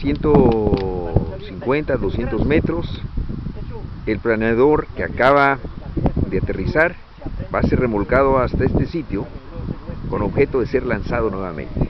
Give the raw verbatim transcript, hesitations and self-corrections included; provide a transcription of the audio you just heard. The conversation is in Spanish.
ciento cincuenta, doscientos metros. El planeador que acaba de aterrizar va a ser remolcado hasta este sitio con objeto de ser lanzado nuevamente.